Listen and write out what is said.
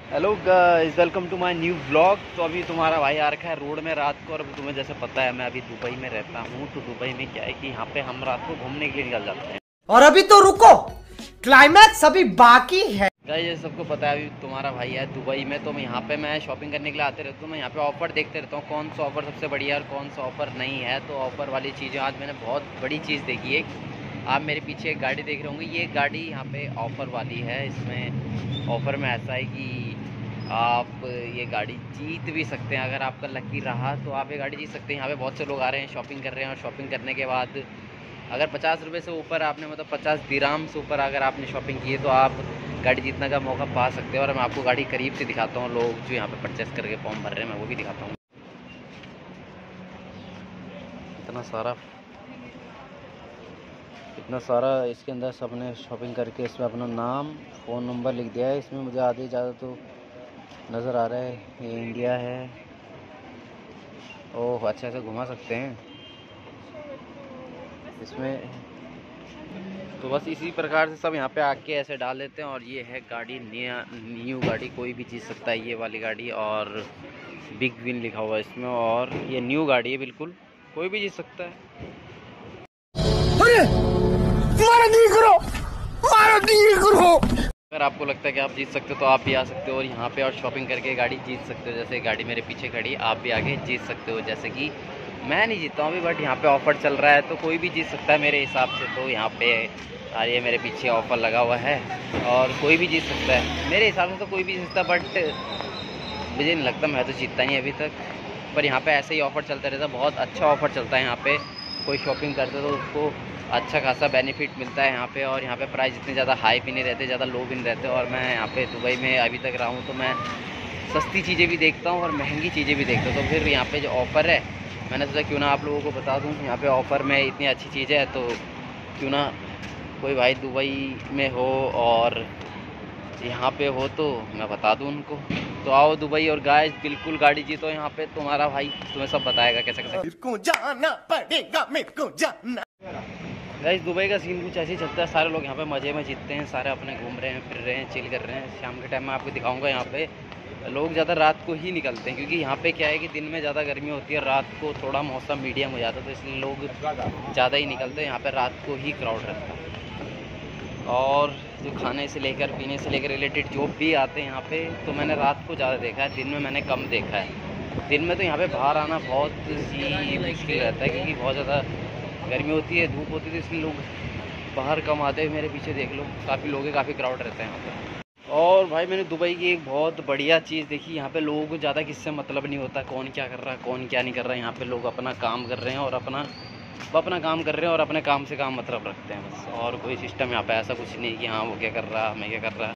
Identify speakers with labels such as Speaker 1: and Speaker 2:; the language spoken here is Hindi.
Speaker 1: Hello guys, welcome to my new vlog. तो अभी तुम्हारा भाई आ रखा है रोड में रात को। और तुम्हें जैसे पता है मैं अभी दुबई में रहता हूँ। तो दुबई में क्या है कि यहाँ पे हम रात को घूमने के लिए निकल जाते हैं।
Speaker 2: और अभी तो रुको, क्लाइमैक्स अभी बाकी है।
Speaker 1: गाइस ये सबको पता है अभी तुम्हारा भाई है दुबई में। तो यहाँ पे मैं शॉपिंग करने के लिए आते रहता हूँ। मैं यहाँ पे ऑफर देखते रहता हूँ, कौन सा ऑफर सबसे बढ़िया है और कौन सा ऑफर नहीं है। तो ऑफर वाली चीज़ें आज मैंने बहुत बड़ी चीज़ देखी है। आप मेरे पीछे एक गाड़ी देख रहे होंगे, ये गाड़ी यहाँ पे ऑफ़र वाली है। इसमें ऑफ़र में ऐसा है कि आप ये गाड़ी जीत भी सकते हैं। अगर आपका लकी रहा तो आप ये गाड़ी जीत सकते हैं। यहाँ पे बहुत से लोग आ रहे हैं, शॉपिंग कर रहे हैं। और शॉपिंग करने के बाद अगर 50 रुपये से ऊपर आपने, मतलब 50 दिराम से ऊपर अगर आपने शॉपिंग की है तो आप गाड़ी जीतने का मौका पा सकते हैं। और मैं आपको गाड़ी करीब से दिखाता हूँ। लोग जो यहाँ पे परचेस करके फॉर्म भर रहे हैं मैं वो भी दिखाता हूँ। इतना सारा इसके अंदर सबने शॉपिंग करके इसमें अपना नाम, फ़ोन नंबर लिख दिया है। इसमें मुझे आधे ज़्यादा तो नज़र आ रहा है ये इंडिया है। ओह अच्छा, ऐसे घुमा सकते हैं इसमें। तो बस इसी प्रकार से सब यहाँ पे आके ऐसे डाल देते हैं। और ये है गाड़ी, न्यू गाड़ी, कोई भी जीत सकता है ये वाली गाड़ी। और बिग विन लिखा हुआ है इसमें। और ये न्यू गाड़ी है, बिल्कुल कोई भी जीत सकता है। अगर आपको लगता है कि आप जीत सकते हो तो आप भी आ सकते हो और यहाँ पे और शॉपिंग करके गाड़ी जीत सकते हो। जैसे गाड़ी मेरे पीछे खड़ी, आप भी आगे जीत सकते हो। जैसे कि मैं नहीं जीता हूँ अभी, बट यहाँ पे ऑफ़र चल रहा है तो कोई भी जीत सकता है मेरे हिसाब से। तो यहाँ पे ये मेरे पीछे ऑफ़र लगा हुआ है और कोई भी जीत सकता है मेरे हिसाब से। तो कोई भी जीत सकता है, बट मुझे नहीं लगता, मैं तो जीतता नहीं अभी तक। पर यहाँ पे ऐसे ही ऑफ़र चलता रहता है, बहुत अच्छा ऑफ़र चलता है यहाँ पे। कोई शॉपिंग करते तो उसको अच्छा खासा बेनिफिट मिलता है यहाँ पे। और यहाँ पे प्राइस इतने ज़्यादा हाई भी नहीं रहते, ज़्यादा लो भी नहीं रहते। और मैं यहाँ पे दुबई में अभी तक रहा हूँ तो मैं सस्ती चीज़ें भी देखता हूँ और महंगी चीज़ें भी देखता हूँ। तो फिर यहाँ पे जो ऑफ़र है, मैंने सोचा क्यों ना आप लोगों को बता दूँ। यहाँ पे ऑफ़र में इतनी अच्छी चीज़ें है तो क्यों ना कोई भाई दुबई में हो और यहाँ पे हो तो मैं बता दूँ उनको। तो आओ दुबई और गाइस बिल्कुल गाड़ी जीतो। यहाँ पे तुम्हारा भाई तुम्हें सब बताएगा कैसे कैसे।
Speaker 2: मेरे को जाना पड़ेगा, मेरे को जाना।
Speaker 1: गाइस दुबई का सीन कुछ ऐसे ही चलता है। सारे लोग यहाँ पे मज़े में जीतते हैं, सारे अपने घूम रहे हैं, फिर रहे हैं, चिल कर रहे हैं। शाम के टाइम में आपको दिखाऊंगा यहाँ पे लोग ज़्यादा रात को ही निकलते हैं। क्योंकि यहाँ पे क्या है कि दिन में ज़्यादा गर्मी होती है, रात को थोड़ा मौसम मीडियम हो जाता है। तो इसलिए लोग ज़्यादा ही निकलते हैं। यहाँ पर रात को ही क्राउड रहता है। और जो खाने से लेकर पीने से लेकर रिलेटेड जो भी आते हैं यहाँ पे, तो मैंने रात को ज़्यादा देखा है, दिन में मैंने कम देखा है। दिन में तो यहाँ पे बाहर आना बहुत ही मुश्किल रहता है क्योंकि बहुत ज़्यादा गर्मी होती है, धूप होती है। तो इसलिए लोग बाहर कम आते हैं। मेरे पीछे देख लो, काफ़ी लोग हैं, काफ़ी क्राउड रहता है यहाँ पे। और भाई मैंने दुबई की एक बहुत बढ़िया चीज़ देखी, यहाँ पे लोगों को ज़्यादा किससे मतलब नहीं होता, कौन क्या कर रहा है कौन क्या नहीं कर रहा है। यहाँ पे लोग अपना काम कर रहे हैं और अपना काम कर रहे हैं और अपने काम से काम मतलब रखते हैं बस। और कोई सिस्टम यहाँ पे ऐसा कुछ नहीं कि हाँ वो क्या कर रहा है मैं क्या कर रहा है।